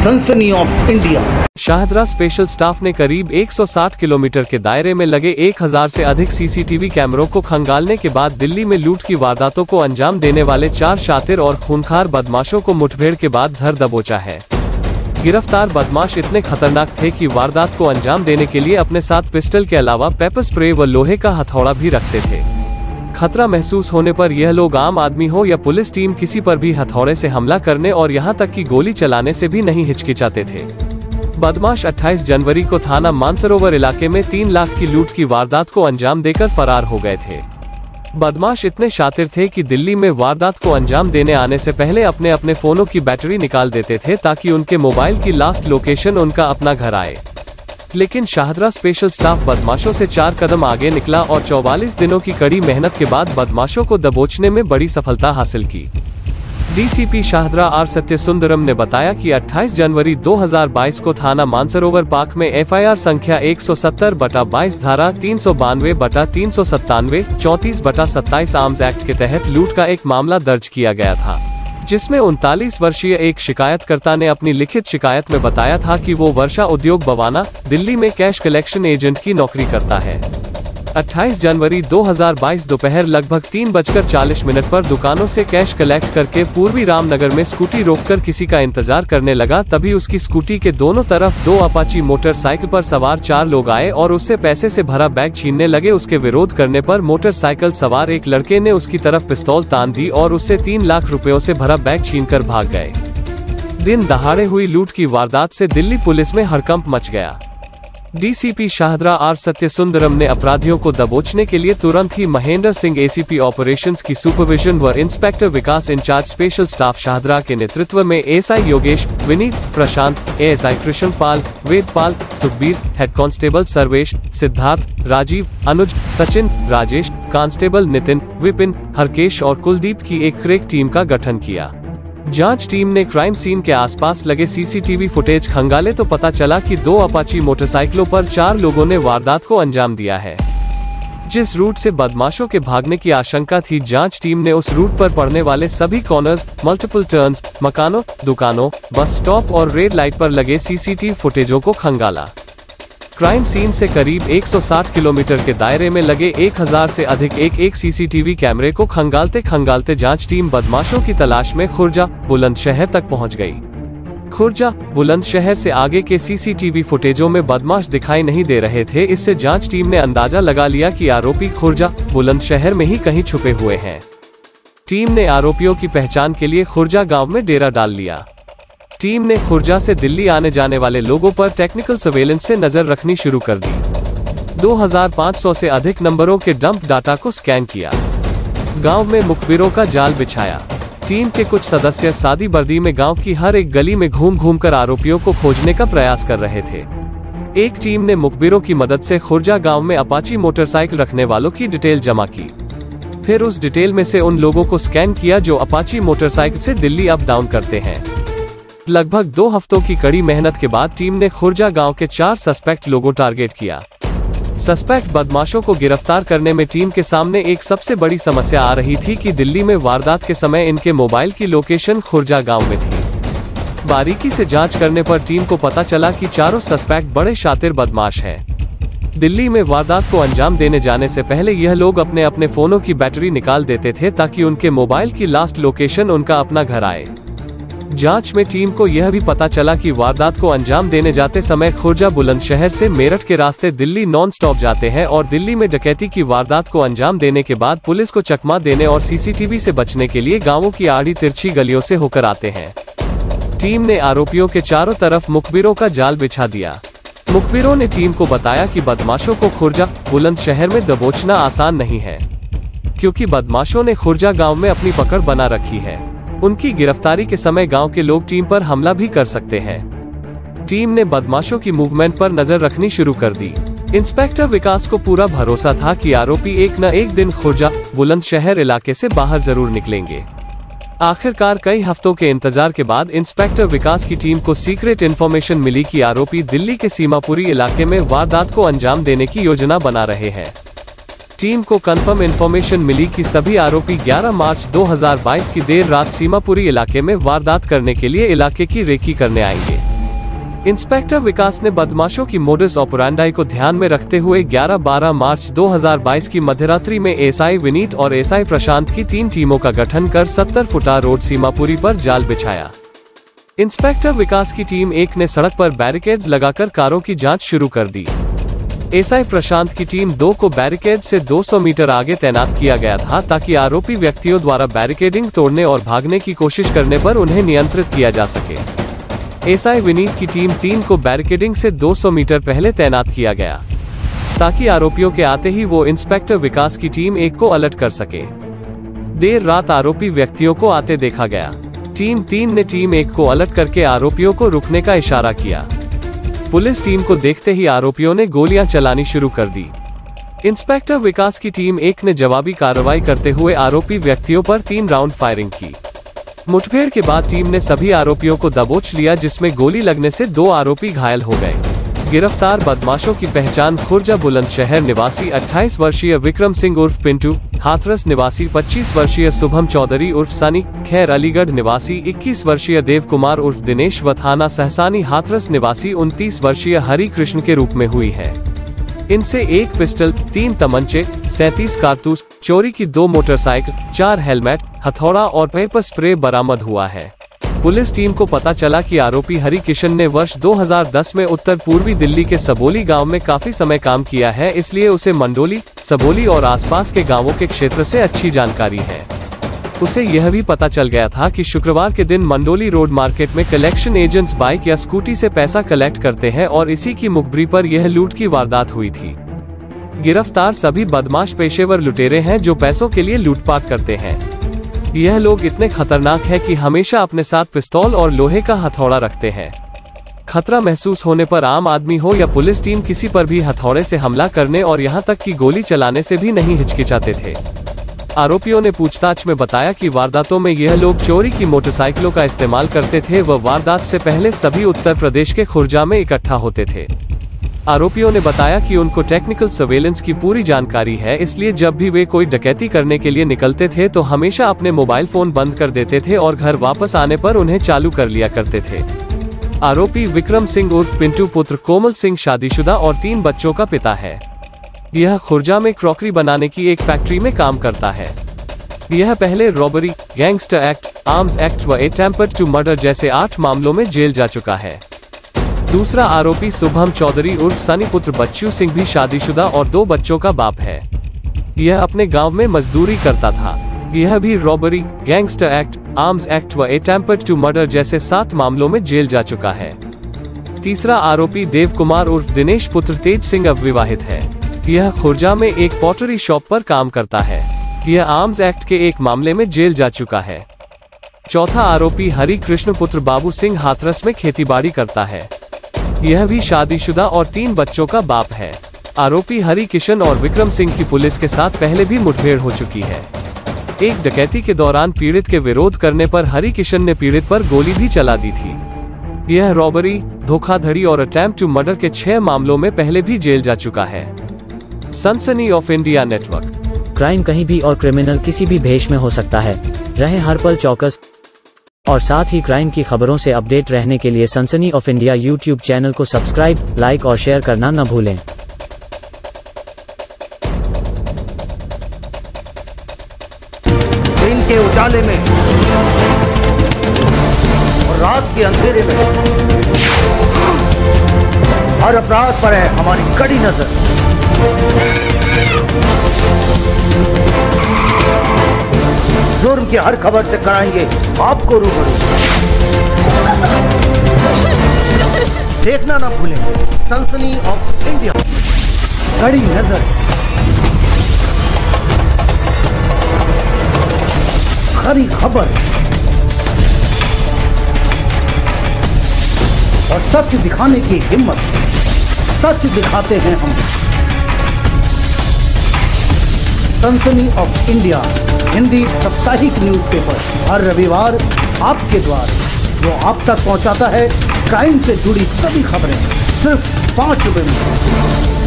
सनसनी of India. Shahdara special staff ने करीब 160 किलोमीटर के दायरे में लगे 1000 से अधिक सीसीटीवी कैमरों को खंगालने के बाद दिल्ली में लूट की वारदातों को अंजाम देने वाले 4 शातिर और खूंखार बदमाशों को मुठभेड़ के बाद धर दबोचा है। गिरफ्तार बदमाश इतने खतरनाक थे कि वारदात को अंजाम देने के लिए अपने साथ पिस्टल के अलावा पेपर स्प्रे व लोहे का हथौड़ा भी रखते थे। खतरा महसूस होने पर यह लोग आम आदमी हो या पुलिस टीम किसी पर भी हथौड़े से हमला करने और यहां तक कि गोली चलाने से भी नहीं हिचकिचाते थे। बदमाश 28 जनवरी को थाना मानसरोवर इलाके में 3 लाख की लूट की वारदात को अंजाम देकर फरार हो गए थे। बदमाश इतने शातिर थे कि दिल्ली में वारदात को अंजाम देने आने से पहले अपने अपने फोनों की बैटरी निकाल देते थे ताकि उनके मोबाइल की लास्ट लोकेशन उनका अपना घर आए। लेकिन शाहदरा स्पेशल स्टाफ बदमाशों से 4 कदम आगे निकला और 44 दिनों की कड़ी मेहनत के बाद बदमाशों को दबोचने में बड़ी सफलता हासिल की। डीसीपी शाहदरा आर सत्यसुंदरम ने बताया कि 28 जनवरी 2022 को थाना मानसरोवर पार्क में एफआईआर संख्या 170/22 धारा 392/397 34/27 आर्म्स एक्ट के तहत लूट का एक मामला दर्ज किया गया था, जिसमें 39 वर्षीय एक शिकायतकर्ता ने अपनी लिखित शिकायत में बताया था कि वो वर्षा उद्योग बवाना, दिल्ली में कैश कलेक्शन एजेंट की नौकरी करता है। 28 जनवरी 2022 दोपहर लगभग 3:40 पर दुकानों से कैश कलेक्ट करके पूर्वी रामनगर में स्कूटी रोककर किसी का इंतजार करने लगा। तभी उसकी स्कूटी के दोनों तरफ 2 अपाची मोटरसाइकिल पर सवार 4 लोग आए और उससे पैसे से भरा बैग छीनने लगे। उसके विरोध करने पर मोटरसाइकिल सवार एक लड़के ने उसकी तरफ पिस्तौल तान दी और उससे 3 लाख रुपयों से भरा बैग छीनकर भाग गए। दिन दहाड़े हुई लूट की वारदात से दिल्ली पुलिस में हड़कंप मच गया। डीसीपी शाहदरा आर सत्यसुंदरम ने अपराधियों को दबोचने के लिए तुरंत ही महेंद्र सिंह एसीपी ऑपरेशंस की सुपरविजन व inspector Vikas incharge special staff Shahdara के नेतृत्व में ASI Yogesh, Vineet, Prashant, ASI Krishnapal, Vedpal, Sukhbir, head constable Sarvesh, Siddharth, Rajeev, Anuj, Sachin, Rajesh, constable Nitin, Vipin, Harkesh और कुलदीप की एक क्रैक टीम का गठन किया। जांच टीम ने क्राइम सीन के आसपास लगे सीसीटीवी फुटेज खंगाले तो पता चला कि 2 अपाची मोटरसाइकिलों पर 4 लोगों ने वारदात को अंजाम दिया है। जिस रूट से बदमाशों के भागने की आशंका थी, जांच टीम ने उस रूट पर पड़ने वाले सभी कॉर्नर्स, मल्टीपल टर्न्स, मकानों, दुकानों, बस स्टॉप और रेड लाइट पर लगे सीसीटीवी फुटेजों को खंगाला। क्राइम सीन से करीब 160 किलोमीटर के दायरे में लगे 1000 से अधिक एक सीसीटीवी कैमरे को खंगालते खंगालते जांच टीम बदमाशों की तलाश में खुर्जा, बुलंदशहर तक पहुंच गई। खुर्जा, बुलंदशहर से आगे के सीसीटीवी फुटेजों में बदमाश दिखाई नहीं दे रहे थे। इससे जांच टीम ने अंदाजा लगा लिया कि आरोपी खुर्जा, बुलंदशहर में ही कहीं छुपे हुए हैं। टीम ने आरोपियों की पहचान के लिए खुर्जा गाँव में डेरा डाल लिया। टीम ने खुर्जा से दिल्ली आने जाने वाले लोगों पर टेक्निकल सर्वेलेंस से नजर रखनी शुरू कर दी। 2500 से अधिक नंबरों के डंप डाटा को स्कैन किया। गांव में मुखबिरों का जाल बिछाया। टीम के कुछ सदस्य सादी वर्दी में गांव की हर एक गली में घूम घूम कर आरोपियों को खोजने का प्रयास कर रहे थे। एक टीम ने मुखबिरों की मदद से खुर्जा गांव में अपाची मोटरसाइकिल रखने वालों की डिटेल जमा की। फिर उस डिटेल में से उन लोगों को स्कैन किया जो अपाची मोटरसाइकिल से दिल्ली अप डाउन करते हैं। लगभग 2 हफ्तों की कड़ी मेहनत के बाद टीम ने खुर्जा गांव के 4 सस्पेक्ट लोगों टारगेट किया। सस्पेक्ट बदमाशों को गिरफ्तार करने में टीम के सामने एक सबसे बड़ी समस्या आ रही थी कि दिल्ली में वारदात के समय इनके मोबाइल की लोकेशन खुर्जा गांव में थी। बारीकी से जांच करने पर टीम को पता चला कि चारों सस्पेक्ट बड़े शातिर बदमाश हैं। दिल्ली में वारदात को अंजाम देने जाने से पहले यह लोग अपने अपने फोनों की बैटरी निकाल देते थे ताकि उनके मोबाइल की लास्ट लोकेशन उनका अपना घर आए। जांच में टीम को यह भी पता चला कि वारदात को अंजाम देने जाते समय खुर्जा बुलंदशहर से मेरठ के रास्ते दिल्ली नॉन स्टॉप जाते हैं और दिल्ली में डकैती की वारदात को अंजाम देने के बाद पुलिस को चकमा देने और सीसीटीवी से बचने के लिए गांवों की आड़ी तिरछी गलियों से होकर आते हैं। टीम ने आरोपियों के चारों तरफ मुखबिरों का जाल बिछा दिया। मुखबिरों ने टीम को बताया कि बदमाशों को खुर्जा, बुलंदशहर में दबोचना आसान नहीं है, क्योंकि बदमाशों ने खुर्जा गाँव में अपनी पकड़ बना रखी है। उनकी गिरफ्तारी के समय गांव के लोग टीम पर हमला भी कर सकते हैं। टीम ने बदमाशों की मूवमेंट पर नजर रखनी शुरू कर दी। इंस्पेक्टर विकास को पूरा भरोसा था कि आरोपी एक न एक दिन खुर्जा, बुलंदशहर इलाके से बाहर जरूर निकलेंगे। आखिरकार कई हफ्तों के इंतजार के बाद इंस्पेक्टर विकास की टीम को सीक्रेट इन्फॉर्मेशन मिली कि आरोपी दिल्ली के सीमापुरी इलाके में वारदात को अंजाम देने की योजना बना रहे हैं। टीम को कंफर्म इन्फॉर्मेशन मिली कि सभी आरोपी 11 मार्च 2022 की देर रात सीमापुरी इलाके में वारदात करने के लिए इलाके की रेकी करने आएंगे। इंस्पेक्टर विकास ने बदमाशों की मोडस ऑपरेंडाई को ध्यान में रखते हुए 11-12 मार्च 2022 की मध्यरात्रि में एसआई विनीत और एसआई प्रशांत की 3 टीमों का गठन कर 70 फुटा रोड सीमापुरी पर जाल बिछाया। इंस्पेक्टर विकास की टीम 1 ने सड़क पर बैरिकेड्स लगाकर कारों की जांच शुरू कर दी। एसआई प्रशांत की टीम 2 को बैरिकेड से 200 मीटर आगे तैनात किया गया था ताकि आरोपी व्यक्तियों द्वारा बैरिकेडिंग तोड़ने और भागने की कोशिश करने पर उन्हें नियंत्रित किया जा सके। एसआई विनीत की टीम 3 को बैरिकेडिंग से 200 मीटर पहले तैनात किया गया ताकि आरोपियों के आते ही वो इंस्पेक्टर विकास की टीम 1 को अलर्ट कर सके। देर रात आरोपी व्यक्तियों को आते देखा गया। टीम 3 ने टीम 1 को अलर्ट करके आरोपियों को रुकने का इशारा किया। पुलिस टीम को देखते ही आरोपियों ने गोलियां चलानी शुरू कर दी। इंस्पेक्टर विकास की टीम 1 ने जवाबी कार्रवाई करते हुए आरोपी व्यक्तियों पर 3 राउंड फायरिंग की। मुठभेड़ के बाद टीम ने सभी आरोपियों को दबोच लिया, जिसमें गोली लगने से 2 आरोपी घायल हो गए। गिरफ्तार बदमाशों की पहचान खुर्जा बुलंदशहर निवासी 28 वर्षीय विक्रम सिंह उर्फ पिंटू, हाथरस निवासी 25 वर्षीय शुभम चौधरी उर्फ सनी, खैर अलीगढ़ निवासी 21 वर्षीय देव कुमार उर्फ दिनेश व थाना सहसानी हाथरस निवासी 29 वर्षीय हरि कृष्ण के रूप में हुई है। इनसे 1 पिस्टल, 3 तमंचे, 37 कारतूस, चोरी की 2 मोटरसाइकिल, 4 हेलमेट, हथौड़ा और पेपर स्प्रे बरामद हुआ है। पुलिस टीम को पता चला कि आरोपी हरि किशन ने वर्ष 2010 में उत्तर पूर्वी दिल्ली के सबोली गांव में काफी समय काम किया है, इसलिए उसे मंडोली, सबोली और आसपास के गांवों के क्षेत्र से अच्छी जानकारी है। उसे यह भी पता चल गया था कि शुक्रवार के दिन मंडोली रोड मार्केट में कलेक्शन एजेंट्स बाइक या स्कूटी से पैसा कलेक्ट करते हैं और इसी की मुखबिरी पर यह लूट की वारदात हुई थी। गिरफ्तार सभी बदमाश पेशेवर लुटेरे हैं जो पैसों के लिए लूटपाट करते हैं। यह लोग इतने खतरनाक हैं कि हमेशा अपने साथ पिस्तौल और लोहे का हथौड़ा रखते हैं। खतरा महसूस होने पर आम आदमी हो या पुलिस टीम किसी पर भी हथौड़े से हमला करने और यहां तक कि गोली चलाने से भी नहीं हिचकिचाते थे। आरोपियों ने पूछताछ में बताया कि वारदातों में यह लोग चोरी की मोटरसाइकिलों का इस्तेमाल करते थे व वारदात से पहले सभी उत्तर प्रदेश के खुर्जा में इकट्ठा होते थे। आरोपियों ने बताया कि उनको टेक्निकल सर्वेलेंस की पूरी जानकारी है, इसलिए जब भी वे कोई डकैती करने के लिए निकलते थे तो हमेशा अपने मोबाइल फोन बंद कर देते थे और घर वापस आने पर उन्हें चालू कर लिया करते थे। आरोपी विक्रम सिंह उर्फ पिंटू पुत्र कोमल सिंह शादीशुदा और 3 बच्चों का पिता है। यह खुर्जा में क्रॉकरी बनाने की एक फैक्ट्री में काम करता है। यह पहले robbery, gangster act, arms act व अटेम्प्ट टू मर्डर जैसे 8 मामलों में जेल जा चुका है। दूसरा आरोपी शुभम चौधरी उर्फ सनी पुत्र बच्चू सिंह भी शादीशुदा और 2 बच्चों का बाप है। यह अपने गांव में मजदूरी करता था। यह भी robbery, gangster act, arms act व अटेम्प्ट टू मर्डर जैसे 7 मामलों में जेल जा चुका है। तीसरा आरोपी देव कुमार उर्फ दिनेश पुत्र तेज सिंह अविवाहित है। यह खुर्जा में एक पॉटरी शॉप पर काम करता है। यह आर्म्स एक्ट के एक मामले में जेल जा चुका है। चौथा आरोपी हरि कृष्ण पुत्र बाबू सिंह हाथरस में खेतीबाड़ी करता है। यह भी शादीशुदा और 3 बच्चों का बाप है। आरोपी हरि किशन और विक्रम सिंह की पुलिस के साथ पहले भी मुठभेड़ हो चुकी है। एक डकैती के दौरान पीड़ित के विरोध करने पर हरि किशन ने पीड़ित पर गोली भी चला दी थी। यह रॉबरी, धोखाधड़ी और अटेम्प्ट टू मर्डर के 6 मामलों में पहले भी जेल जा चुका है। सनसनी ऑफ इंडिया नेटवर्क। क्राइम कहीं भी और क्रिमिनल किसी भी भेष में हो सकता है। रहें हर पल चौकस और साथ ही क्राइम की खबरों से अपडेट रहने के लिए Sansani of India YouTube channel को सब्सक्राइब, लाइक और शेयर करना न भूलें। दिन के उजाले में और रात के अंधेरे में हर अपराध पर है हमारी कड़ी नजर। जुर्म की हर खबर से कराएंगे आपको रूबरू। देखना ना भूलें सनसनी ऑफ इंडिया, कड़ी नजर। खरी खबर और सच दिखाने की हिम्मत। सच दिखाते हैं हम। सनसनी ऑफ इंडिया हिंदी साप्ताहिक न्यूज़पेपर हर रविवार आपके द्वार, जो आप तक पहुंचाता है क्राइम से जुड़ी सभी खबरें सिर्फ 5 रुपए में।